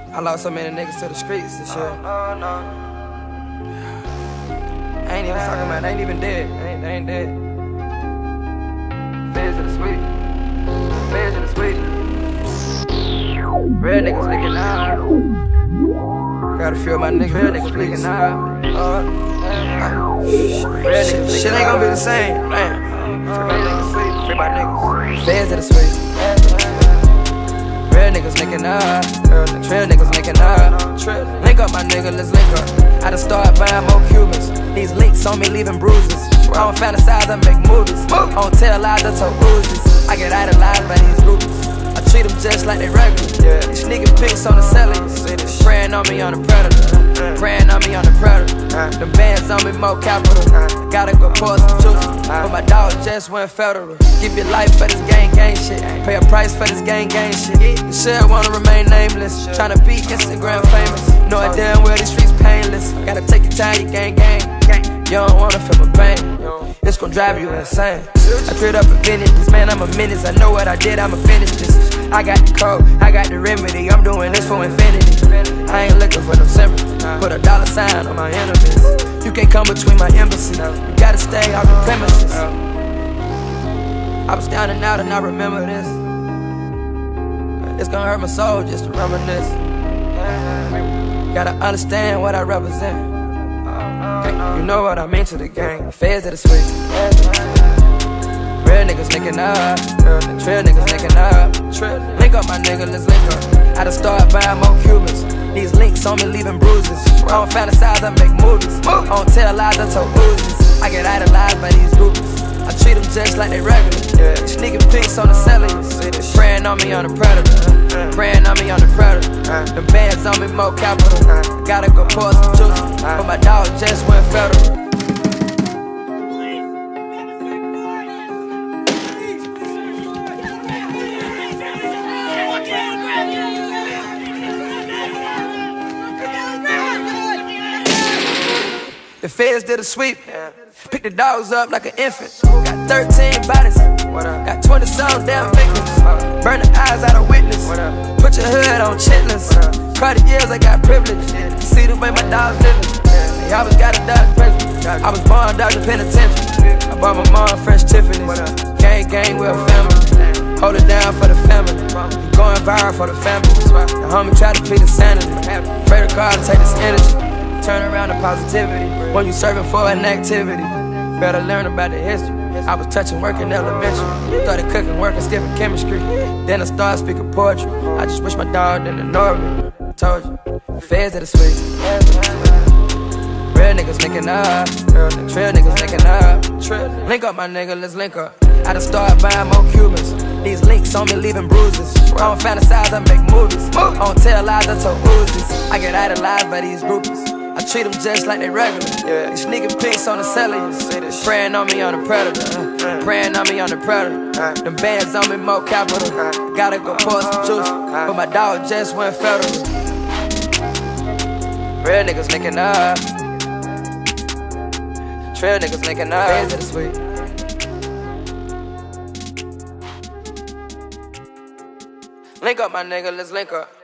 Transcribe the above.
I lost so many niggas to the streets and shit. I ain't even talking about, they ain't even dead. They ain't dead. Feds to the sweet. Feds to the sweet. Real niggas licking out. Gotta feel my niggas. Real niggas licking out. Real niggas shit ain't gonna be the same. Man. Free my niggas. Feds to the sweet. Real niggas linking up, real niggas linking up. Link up my nigga, let's link up. I done started buying more Cubans. These links on me leaving bruises. I don't fantasize, I make movies. I don't tell lies, I tell Uzis. I get idolized by these groupies. I treat them just like they regular. These sneaking pics on the celly. Praying on me on the predator. Praying on me on the predator. The bands on me more capital. Gotta go prostitution. But my dog just went federal. Give your life for this gang shit. Pay a price for this gang shit. You should wanna remain nameless. Tryna be Instagram famous. Know it damn well these streets painless. Gotta take your time, you gang. You don't wanna feel my pain. It's gon' drive you insane. I cleared up a vintage, man, I'm a menace. I know what I did, I'ma finish this. I got the code, I got the remedy. I'm doing this for infinity. I ain't looking for no sympathy. Put a $sign on my enemies. You can't come between my embassy. You gotta stay off the premises. I was down and out and I remember this. It's gonna hurt my soul just to reminisce. Gotta understand what I represent. You know what I mean to the gang. Feds to the sweet. Real niggas linking up. Real niggas linking up. Link up my nigga, let's link up. I done started buying more Cubans. These links on me leaving bruises. I don't fantasize, I make movies. I don't tell lies, I tell Uzis. I get idolized by these groupies. I treat them just like they regular. Sneaking pics on the celly. Praying on me on the predator. Praying on me on the predator. The bands on me more capital. Gotta go prostitution. But my dog just went federal. The feds did a sweep. Picked the dogs up like an infant. Got 13 bodies. Got 20 some damn victims. Burn the eyes out of witness. Put your hood on chitlins. Crowded years, I got privilege. See the way my dogs living. They always got a dog prison. I was born dog in penitentiary. I bought my mom fresh Tiffany's. Gang, we're a family. Hold it down for the family. Going viral for the family. The homie tried to plead insanity. Pray to God to take this energy. Turn around to positivity when you serving for an activity. Better learn about the history. I was touching work in elementary. Started cooking, working, skipping chemistry. Then I started speaking poetry. I just wish my dog didn't ignore me. I told you, feds to the sweet. Real niggas linking up. Real niggas linking up. Link up my nigga, let's link up. I done started buying more Cubans. These links on me leaving bruises. I don't fantasize, I make movies. I don't tell lies, I tell Uzis. I get idolized by these groupies. I treat them just like they regular. These sneaking pics on the celly. Praying on me on the predator. Praying on me on the predator. Them bands on me more capital. Gotta go prostitution. But my dog just went federal. Real niggas linking up. Real niggas linking up. Feds to the sweet. Link up my nigga, let's link up.